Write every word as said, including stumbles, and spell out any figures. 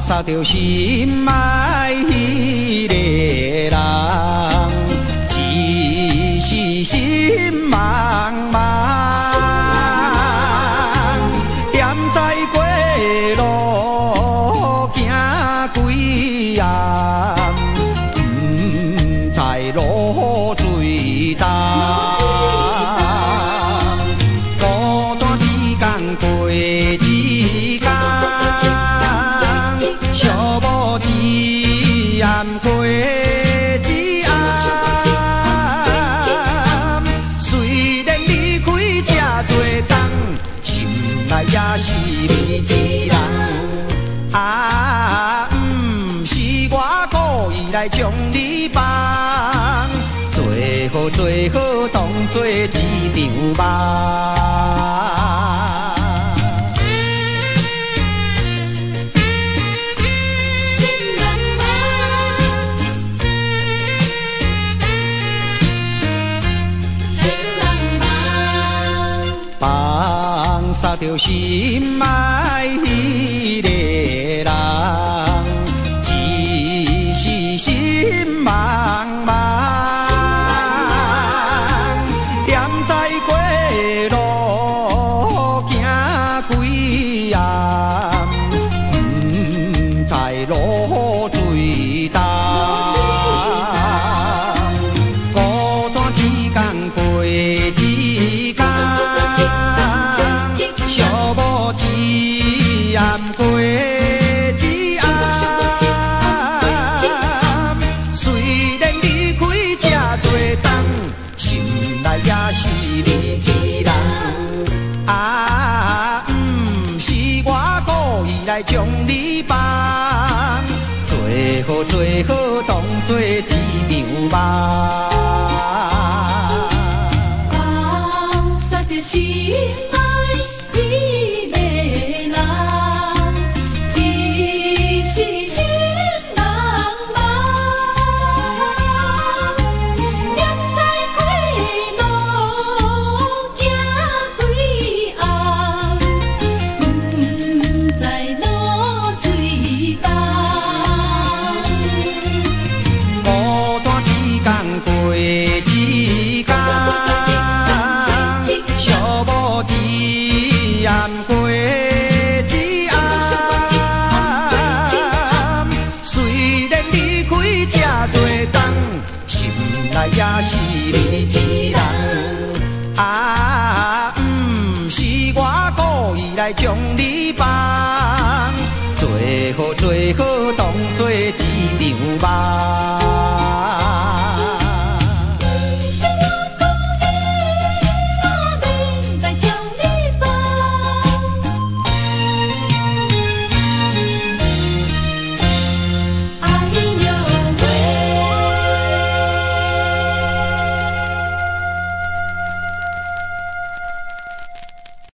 杀着心爱迄个人，只是心茫茫，踮在过路行几暗，不知路最重。孤单一天过一天，寂寞一暗过一暗。虽然离开这多冬，心内也是你一人。啊，不是我故意来将你放，最好最好当作一场梦。放下着心爱迄个人，只是心茫茫，踮在过路行几暗，不知路最重。孤单一天过一天，寂寞一暗过一暗。虽然离开这多冬，心内也是你一人。啊，不是我故意来将你放，最好最好当作一场梦。 放下着心爱迄个人，只是心茫茫，踮在过路行几暗，不知路最重。 孤单一天过一天，寂寞一暗过一暗。虽然离开这多冬，心内也是你一人。啊，不是我故意来将你放，最好最好当作一场梦。